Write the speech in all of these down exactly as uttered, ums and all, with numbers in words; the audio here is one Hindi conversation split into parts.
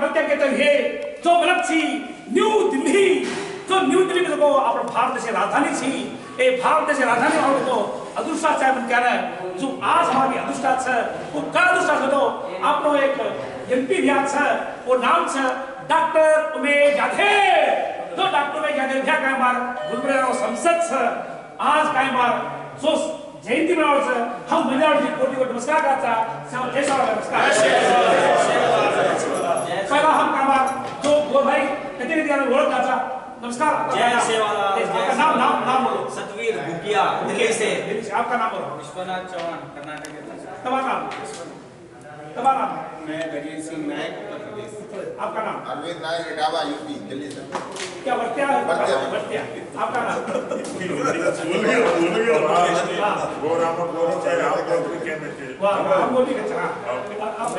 प्रत्येक हे जो गलत छी न्यू दिल्ली जो न्यू दिल्ली में को आप भारत देश राजधानी छी ए भारत देश राजधानी और तो अदृष्टा चाहे बन क्या है जो आज हमारी अदृष्टा है वो का अदृष्टा है तो आप लोग एक एमपी भी आज है वो नाम है डॉक्टर उमेश यादव जो डॉक्टर उमेश यादव क्या कहें बार गुलबर्गा संसद है आज कहें बार जो जयंती मनाओ से हम मिलियन जी कोटि को नमस्कार करता सब देश वाला नमस्कार पहला हम कहें बार जो बोल भाई कितने दिनों में बोल करता नमस्कार जय सेवालाल आपका नाम नाम नाम बोलो सतवीर गुकिया दिल्ली से दिल्ली से आपका नाम बोलो विश्वनाथ चौहान कर्नाटक से तुम्हारा नाम तुम्हारा नाम मैं गजेंद्र सिंह नायक उत्तर प्रदेश आपका नाम अरविंद नायक इटावा यूपी दिल्ली से क्या वर्त्या वर्त्या आपका नाम वो राम गोरी चाहे आप गोरी कहने के वाह हम बोली के चला आप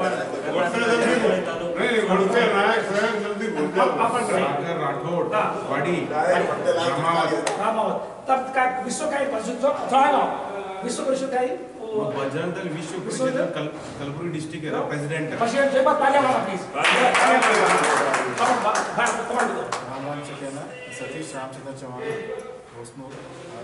नहीं बोलते नायक स्वयं जल्दी बोलते अपन राठौड़ बड़ी रामावत रामावत तब का विश्व का परिषद थोड़ा ना विश्व परिषद का बजरंग दल विश्व परिषद कलबुर्गी डिस्ट्रिक्ट का प्रेसिडेंट है परिषद जय बात तालियां मारो प्लीज भारत कमांड दो रामराम चकेना सतीश रामचंद्र चौहान होसनूर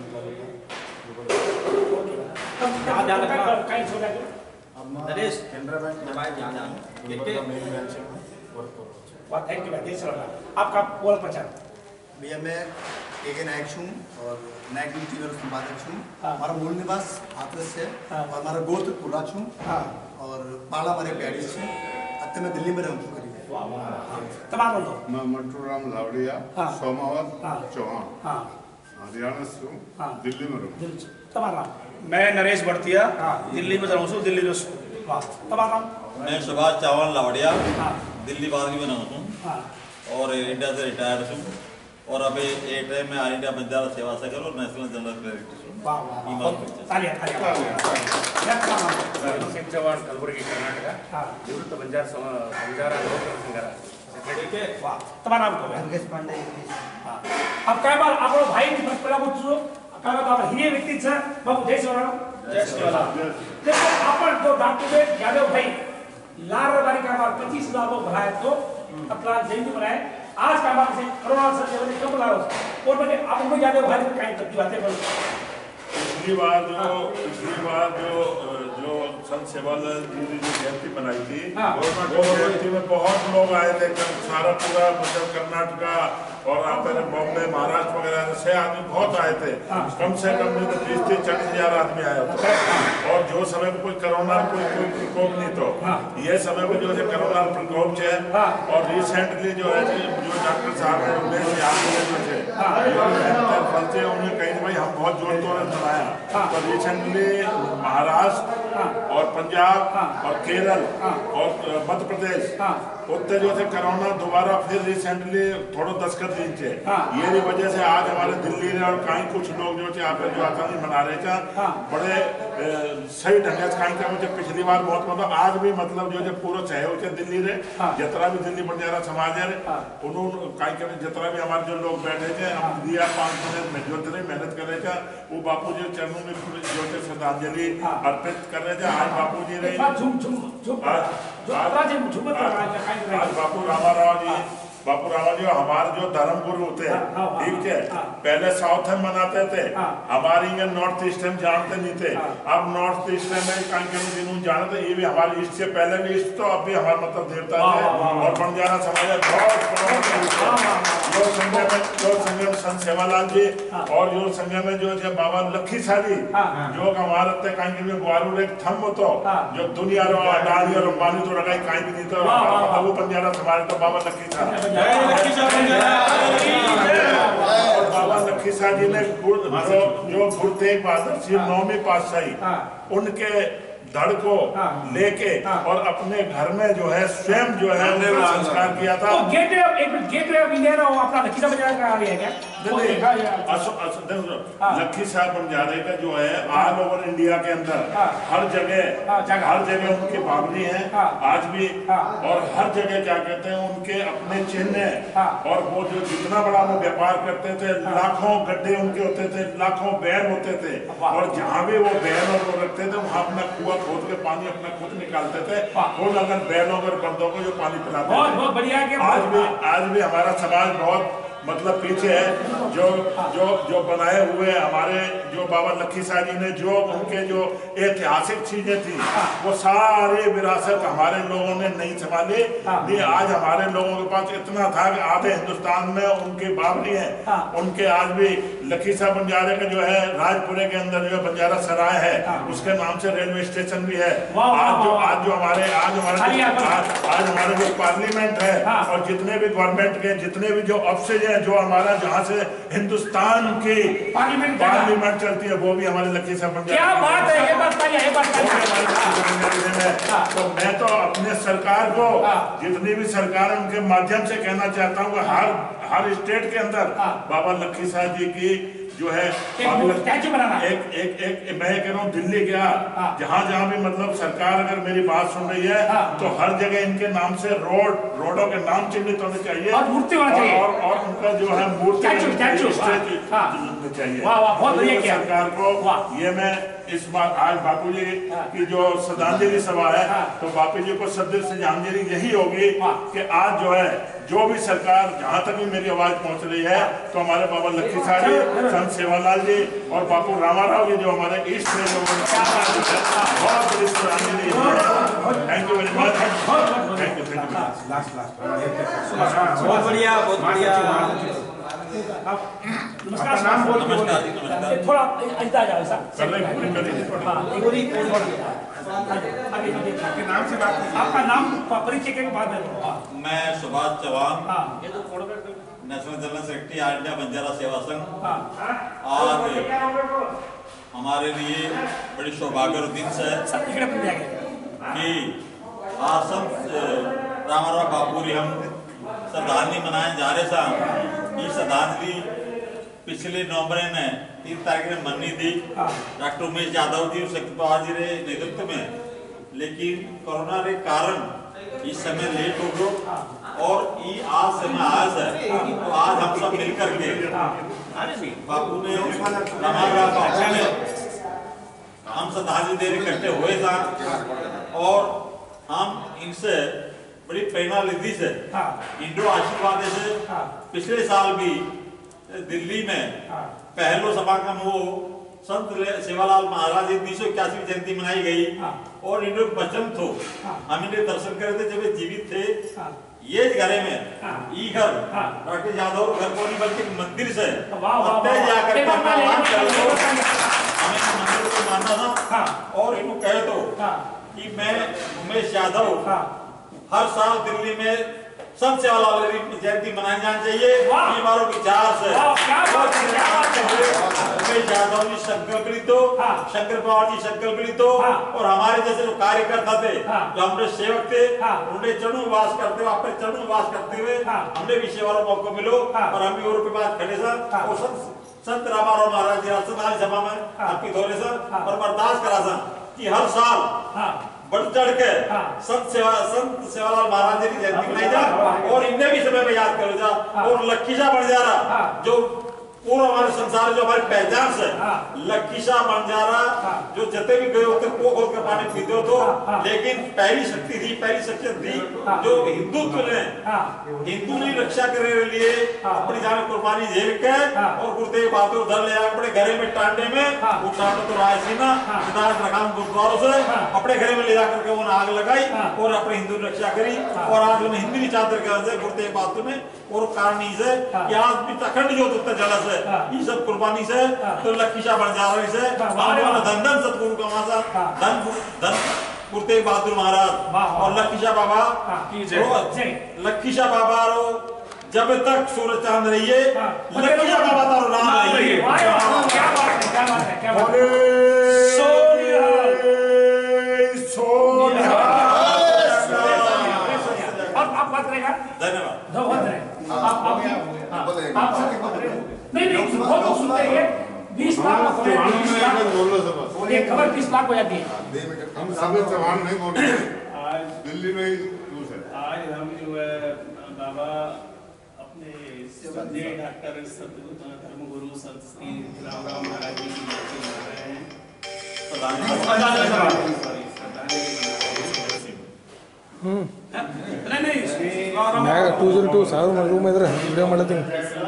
तब क्या ध्यान रखना कहीं छोड़ा नरेश केनरा बैंक दबाए ध्यान गुलबर्गा मेन ब्रांच में वर्क कर रहा हूं। वाह थैंक यू देश वाला आपका बोल पहचान भैया मैं के नायक हूँ और नायक न्यूज चैनल संपादक हूँ। हमारा मूल निवास हाथरस है और हमारा गोत्र कुर्राच हूँ और पाला हमारे पेरिस है। अब मैं दिल्ली में रहूँ करीब तमाम लोग मैं मंटूराम लावड़िया सोमावत चौहान हरियाणा से हूँ दिल्ली में रहूँ तुम्हारा मैं नरेश बढ़तिया दिल्ली में रहूँ हूँ दिल्ली में वाह तुम्हारा मैं सुभाष चौहान लावड़िया दिल्ली बागी में रहूँ हूँ और इंडिया से रिटायर्ड हूँ और अभी ए टाइम में ऑल इंडिया बंजारा सेवा संघ और नेशनल जनरल क्रेडिट वाह वाह तालियां तालियां सिंह चौहान कलबुर्गी कर्नाटक निवृत्त बंजारा बंजारा लोक संघ वाह तुम्हारा नाम क्या है पांडे हां अब काय बार आप लोग भाई की पहला पूछो काय बात आप हिरिय व्यक्ति छ बाबू जय सेवालाल जय सेवालाल देखो अपन तो डॉक्टर यादव भाई लार बारी का बार पच्चीस लाखों भराए तो अपना जयंती मनाए आज का बात से कोरोना से जब कम ला और बने आप उनको यादव भाई को कहीं तक बातें बोल पिछली बार जो पिछली बार जो जो संत सेवालाल जी ने जो जयंती बनाई थी वो जयंती में बहुत लोग आए थे सारा पूरा मतलब कर्नाटका और आप बॉम्बे महाराष्ट्र वगैरह से आदमी बहुत आए थे कम से कम नहीं तो बीस तीस चालीस हजार आदमी आए थे और जो समय में कोई कोरोना कोई कोई प्रकोप नहीं तो ये समय में जो है कोरोना प्रकोप है और रिसेंटली जो है जो डॉक्टर साहब है उन्हें फलते उन्हें कहीं भाई हम बहुत जोर तोड़ बनाया तो रिसेंटली महाराष्ट्र और पंजाब और केरल और मध्य प्रदेश उत्ते जो थे कोरोना दोबारा फिर रिसेंटली थोड़ा दस्खत दी थे ये भी वजह से आज हमारे दिल्ली में और कहीं कुछ लोग जो थे आप जो आसानी मना रहे थे बड़े सही ढंग से कहीं का मुझे पिछली बार बहुत मतलब आज भी मतलब जो पूरा सहयोग है दिल्ली रे जितना भी दिल्ली बंजारा समाज है उन्होंने कहीं के जितना भी हमारे जो लोग बैठे थे हम दिया पाँच मिनट जो थे मेहनत कर रहे थे वो बापू जी चरणों में जो थे श्रद्धांजलि अर्पित कर रहे थे आज बापू जी रहे आज बापू रामाराव जी बापू रामा जी हमारे जो धर्म गुरु होते हैं ठीक है पहले साउथ में मनाते थे हमारी ये नॉर्थ ईस्ट में जानते नहीं थे अब नॉर्थ ईस्ट में कहीं जिन्होंने जाना था ये भी हमारे ईस्ट से पहले भी ईस्ट तो अब भी हमारा मतलब देवता है और बंजारा समाज बहुत जो संघ में जो संघ में संत सेवालाल जी और जो संघ में जो है बाबा लखी साजी जो हमारे कहीं में ग्वारू एक थम तो जो दुनिया रो अडानी और अंबानी तो रगाई कहीं भी नहीं तो वो बंजारा समाज तो बाबा लखी साजी बाबा लखी साजी ने जो जो गुरु तेग बहादुर सिंह नौवीं पातशाही उनके धड़ को लेके और अपने घर में जो है स्वयं जो है संस्कार किया था। गेटवे ऑफ एक गेटवे ऑफ इंडिया ना अपना लखीसा बजाज का आ गया क्या? दिल्ली हाँ, हाँ। असो- असो- देखो, हाँ। लखी साहब बंजारे का जो है ऑल ओवर इंडिया के अंदर हाँ। हर जगह हाँ, जगह। हर जगह उनकी पावनी है हाँ। आज भी हाँ। और हर जगह क्या कहते हैं उनके अपने चिन्ह है हाँ। और वो जो जितना बड़ा वो व्यापार करते थे लाखों गड्ढे उनके होते थे लाखों बैल होते थे वाह। और जहाँ भी वो बैल और वो रखते थे वहाँ अपना कुआं खोद के पानी अपना खुद निकालते थे वाह। खुद अगर बैलों और बंदों को जो पानी पिलाते बहुत थे बहुत बढ़िया के आज भी आज भी हमारा समाज बहुत मतलब पीछे है जो जो जो बनाए हुए हमारे जो बाबा लखी साहब जी ने जो उनके जो ऐतिहासिक चीजें थी वो सारी विरासत हमारे लोगों ने नहीं संभाली ये आज हमारे लोगों के पास इतना था कि आधे हिंदुस्तान में उनकी बावली है उनके आज भी लखी साहब बंजारे का जो है राजपुरे के अंदर जो बंजारा सराय है उसके नाम से रेलवे स्टेशन भी है आज जो आज जो हमारे आज हमारे आज आज हमारे जो पार्लियामेंट है और जितने भी गवर्नमेंट के जितने भी जो ऑफिस है जो हमारा जहाँ से हिंदुस्तान की पार्लियामेंट पार्लियामेंट चलती है वो भी हमारे लखी साहब बंजारे क्या बात है ये बात बताइए ये बात बताइए तो मैं तो अपने सरकार को जितनी भी सरकार है उनके माध्यम से कहना चाहता हूँ कि हर हर स्टेट के अंदर बाबा लखी साहब जी की जो है स्टैचू बनाना एक एक एक मैं कह रहा हूँ दिल्ली गया जहाँ जहाँ भी मतलब सरकार अगर मेरी बात सुन रही है तो हर जगह इनके नाम से रोड रोडों के नाम चिन्हित होने चाहिए और मूर्ति होना चाहिए और और उनका जो है मूर्ति चाहिए सरकार को ये मैं इस बार आज बापू जी की जो श्रद्धांजलि सभा है तो बापू जी को सदैव श्रद्धांजलि यही होगी कि आज जो है जो भी सरकार जहाँ तक भी मेरी आवाज पहुँच रही है तो हमारे बाबा लखी साहब जी संत सेवालाल जी और बापू रामाराव जी जो हमारे ईस्ट में जो बहुत बड़ी श्रद्धांजलि thank you very much thank you thank you बहुत बढ़िया बहुत बढ़िया नमस्कार नाम बोल के नमस्कार जी, नमस्कार। थोड़ा ऐसा आ जाओ ऐसा कर रहे पूरी कर रही हाँ एक पूरी आगे आगे आपके नाम से बात कीजिए। आपका नाम परिचय के बाद में बोलो। हाँ मैं सुभाष चौहान हाँ national general secretary all India Banjara Seva Sangh हाँ आज हमारे लिए बड़ी सौभाग्य और दिन से सब इकड़े बन जाएंगे कि आज संत रामाराव बापूरी हम श्रद्धांजलि मनाए जा रहे सा ये श्रद्धांजलि पिछले नवंबर में तीन तारीख में मननी थी डॉक्टर उमेश यादव जी और शक्ति पवार जी के नेतृत्व में लेकिन कोरोना के कारण इस समय लेट हो गया और ये आज समय आज है तो आज हम सब मिलकर के बापू ने रामाराव बापू ने हम श्रद्धांजलि देने इकट्ठे हुए था और हम इनसे बड़ी प्रेरणा लीधी से इंडो आशीर्वाद से पिछले साल भी दिल्ली में पहलो समागम हो संत सेवालाल महाराज जी तीन सौ इक्यासी जयंती मनाई गई और इनको बचन थो हम इन्हें दर्शन करे थे जब जीवित थे ये घरे में ई घर डॉक्टर यादव घर को नहीं बल्कि मंदिर से जाकर हमें मंदिर को मानना था और इनको कहे तो कि मैं उमेश यादव हर साल दिल्ली में संत सेवालाल जयंती मनाई जानी चाहिए ये हमारा विचार से उमेश यादव जी संकल्प ली तो शंकर पवार जी संकल्प ली तो और हमारे जैसे जो कार्यकर्ता थे जो हमारे सेवक थे उन्हें चरणों वास करते हुए अपने चरणों वास करते हुए हमने भी सेवा मौका मिलो और हम भी और के पास खड़े सा और संत संत रामाराव महाराज जी श्रद्धांजलि सभा में आपकी धोरे सा और बर्दाश्त करा सा कि हर साल बढ़ चढ़ के संत सेवा संत सेवालाल महाराज जी की जयंती मनाई जा और इन्हें भी समय में याद करो जा और लखीशा बंजारा जो पूरा हमारे संसार जो हमारी पहचान से लखीशा बंजारा जो जते भी गए होते को खोद के पानी पीते हो तो लेकिन पहली शक्ति थी पहली शक्ति थी जो हिंदुत्व ने हिंदू की रक्षा करने के लिए अपनी जान कुर्बानी झेल के और गुरुदेव बहादुर धर ले अपने घरे में टांडे में वो टांडे तो रायसीना सिद्धार्थ रकाम गुरुद्वारों से अपने घरे में ले जाकर के उन्हें आग लगाई और अपने हिंदू रक्षा करी और आज उन्हें हिंदी चादर के से गुरुदेव बहादुर ने और कारण से कि आज भी अखंड जो उत्तर जला से ये सब कुर्बानी से तो लखीशा बंजारा से हमारे वाला धन धन सतगुरु का मासा धन धन गुरुदेव बहादुर महाराज और लखीशा बाबा लखीशा बाबा रो जब तक सूरज चांद रहिए लखीशा बाबा तारो नाम रहिए क्या बात है क्या बात है क्या बात है और आप बात करेगा धन्यवाद धन्यवाद आप आप आप नहीं नहीं बहुत लोग सुनते हैं बीस लाख का खबर है, बीस लाख बोल लो सब ये खबर बीस लाख हो जाती है। हम सब चौहान नहीं बोल रहे आज दिल्ली में ही न्यूज़ है। आज हम जो है बाबा अपने श्रद्धेय डॉक्टर सतगुरु धर्मगुरु संत श्री राम राम महाराज जी की जयंती मना रहे हैं। सॉरी नहीं नहीं मैं टू जीरो टू साहब रूम में इधर वीडियो मनाते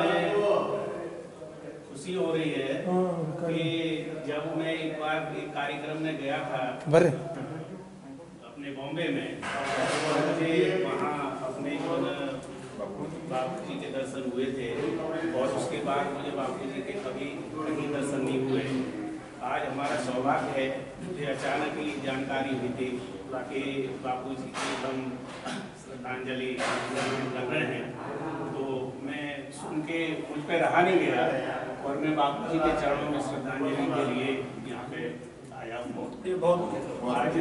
खुशी हो रही है कि जब मैं एक बार एक कार्यक्रम में गया था बरे अपने बॉम्बे में, मुझे वहाँ अपने जो बापू जी के दर्शन हुए थे और उसके बाद मुझे बापू जी के कभी कहीं दर्शन नहीं हुए। आज हमारा सौभाग्य है, मुझे अचानक ही जानकारी हुई थी कि बापू जी की हम श्रद्धांजलि कर रहे हैं, तो मैं सुन के मुझ पर रहा नहीं गया और मैं बापू जी के चरणों में श्रद्धांजलि के लिए यहाँ पे आया हूँ। ये बहुत आज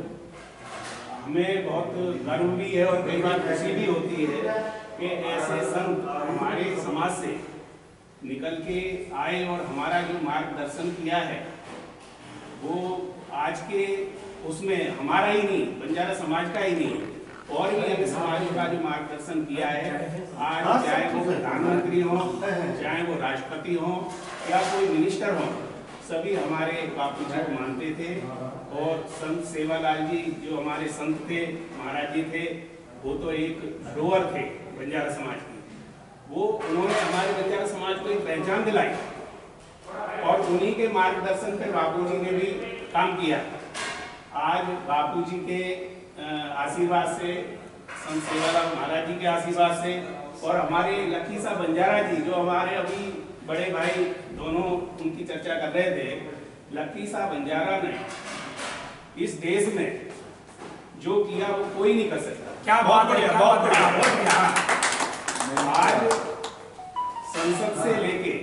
हमें बहुत गर्व भी है और कई बार खुशी भी होती है कि ऐसे संत हमारे समाज से निकल के आए और हमारा जो मार्गदर्शन किया है वो आज के उसमें हमारा ही नहीं, बंजारा समाज का ही नहीं और भी अन्य समाजों का जो मार्गदर्शन किया है। आज चाहे वो प्रधानमंत्री हो, चाहे वो राष्ट्रपति हो या कोई मिनिस्टर हो, सभी हमारे बापू जी को मानते थे। और संत सेवालाल जी जो हमारे संत थे, महाराज जी थे, वो तो एक धरोहर थे बंजारा समाज की। वो उन्होंने हमारे बंजारा समाज को एक पहचान दिलाई और उन्हीं के मार्गदर्शन पे बापू जी ने भी काम किया। आज बापू जी के आशीर्वाद से, संत सेवालाल महाराज जी के आशीर्वाद से और हमारे लखीसा बंजारा जी जो हमारे अभी बड़े भाई दोनों उनकी चर्चा कर रहे थे, लखीसा बंजारा ने इस देश में जो किया वो कोई नहीं कर सकता। क्या बात है, बहुत बढ़िया। आज संसद से लेके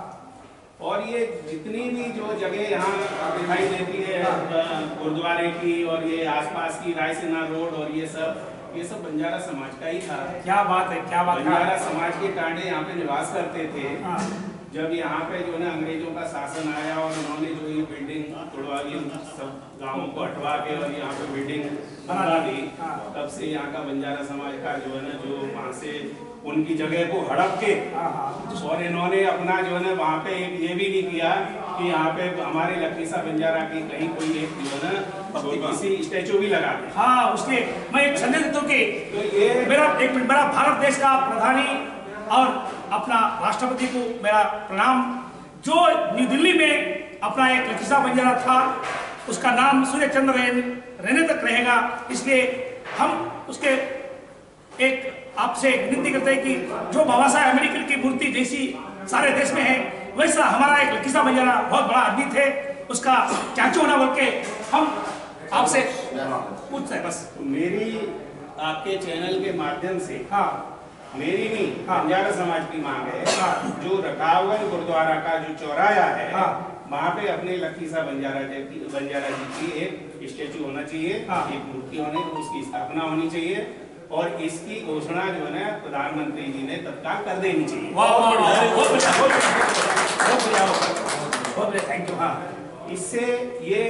और ये जितनी भी जो जगह यहाँ दिखाई देती है गुरुद्वारे की और ये आसपास की रायसेना रोड और ये सब ये सब बंजारा समाज का ही था। क्या बात है, क्या बात है। बंजारा समाज के टांडे यहाँ पे निवास करते थे। जब यहाँ पे जो है अंग्रेजों का शासन आया और उन्होंने जो ये बिल्डिंग तोड़वा दी, सब गांवों को हटवा के और यहाँ पे बिल्डिंग बना दी, तब से यहाँ का बंजारा समाज का जो है ना जो वहाँ से उनकी जगह को हड़प के और इन्होंने अपना जो है ना वहाँ पे एक ये भी नहीं किया कि यहाँ पे हमारे लखीसा बंजारा की कहीं कोई एक जो है ना किसी स्टैचू भी लगा दे। हाँ, उसके मैं एक संदेश देता हूँ कि तो ये मेरा एक मिनट, मेरा भारत देश का प्रधानी और अपना राष्ट्रपति को मेरा प्रणाम। जो न्यू दिल्ली में अपना एक लखीसा बंजारा था, उसका नाम सूर्य चंद्र रहने तक रहेगा। इसलिए हम उसके एक आपसे विनती करते हैं कि जो बाबा साहेब अम्बेडकर की मूर्ति जैसी सारे देश में है, वैसा हमारा एक लखीसा बंजारा बहुत बड़ा आदमी थे, उसका चाचू होना बोल के हम आपसे पूछते हैं। बस मेरी आपके चैनल के माध्यम से हाँ मेरी नहीं बंजारा समाज की मांग है, जो रकावगंज गुरुद्वारा का जो चौराया है वहाँ पे अपने लखीसा बंजारा जी बंजारा जी की एक स्टेचू होना चाहिए, एक मूर्ति होने उसकी स्थापना होनी चाहिए और इसकी घोषणा जो है ना प्रधानमंत्री जी ने तत्काल कर देनी चाहिए। बहुत बढ़िया, बहुत बढ़िया, बहुत बढ़िया, थैंक यू। हाँ, इससे ये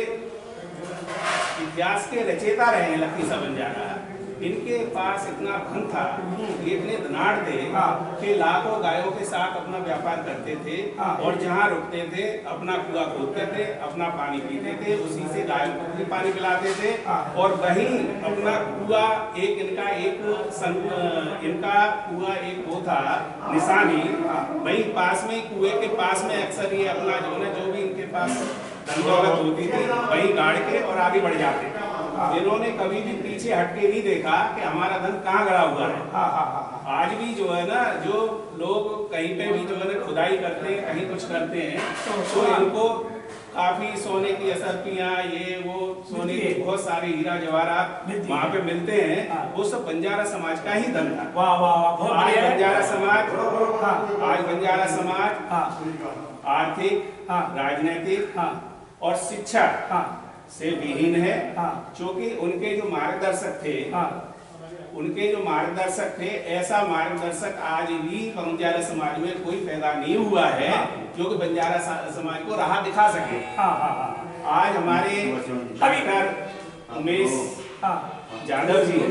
इतिहास के रचेता रहे हैं लखीसा बंजारा, इनके पास इतना धन था, ये इतने धनाढ़ थे कि लाखों गायों के साथ अपना व्यापार करते थे और जहाँ रुकते थे अपना कुआं खोदते थे, अपना पानी पीते थे, उसी से गायों को भी पानी पिलाते थे और वही अपना कुआं एक इनका एक सन, इनका कुआं एक वो था निशानी, वही पास में कुएं के पास में अक्सर ये अपना जो है जो भी इनके पास धन दौलत होती थी वही गाड़ के और आगे बढ़ जाते थे। इन्होंने कभी भी पीछे हटके नहीं देखा कि हमारा धन कहाँ गड़ा हुआ है। आज भी जो है ना जो लोग कहीं पे भी जो है ना खुदाई करते हैं, कहीं कुछ करते हैं, तो इनको काफी सोने की असरपियाँ ये वो सोने के बहुत सारे हीरा जवाहरात वहाँ पे मिलते हैं, वो सब बंजारा समाज का ही धन था। वाह वाह वाह, आज बंजारा समाज आज बंजारा समाज आर्थिक, राजनीतिक और शिक्षा से विहीन है, क्योंकि उनके जो मार्गदर्शक थे उनके जो मार्गदर्शक थे, ऐसा मार्गदर्शक आज भी बंजारा समाज में कोई पैदा नहीं हुआ है जो कि बंजारा समाज को राह दिखा सके। आज हमारे डॉक्टर उमेश यादव जी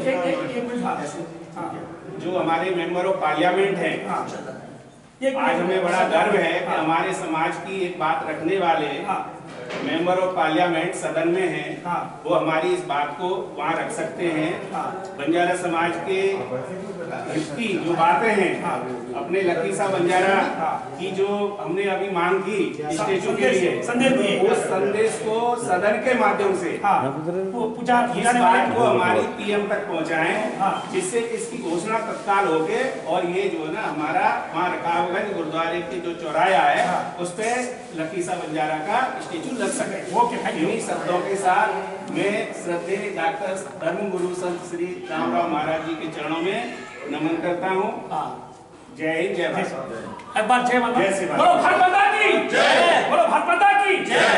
जो हमारे मेंबर ऑफ पार्लियामेंट हैं, आज हमें बड़ा गर्व है कि हमारे समाज की एक बात रखने वाले मेंबर ऑफ पार्लियामेंट सदन में हैं, वो हमारी इस बात को वहाँ रख सकते हैं। बंजारा समाज के हित की जो बातें हैं, अपने लकी साहब बंजारा की जो हमने अभी मांग की स्टेचू के लिए संदेश दिए, उस संदेश को सदन के माध्यम से पूछा इस बात को हमारी पीएम तक पहुँचाएं, जिससे इसकी घोषणा तत्काल हो गए और ये जो है ना हमारा वहाँ रकाबगंज गुरुद्वारे की जो चौराया है उस पे लकी साहब बंजारा का स्टेचू लग सके। इन्हीं शब्दों के साथ मैं श्रद्धेय डॉक्टर धर्म गुरु संत श्री रामराव महाराज जी के चरणों में नमन करता हूँ। जय हिंद, जय भारत। एक बार जय माता, जय श्री बोलो भारत माता की जय, बोलो भारत माता की जय।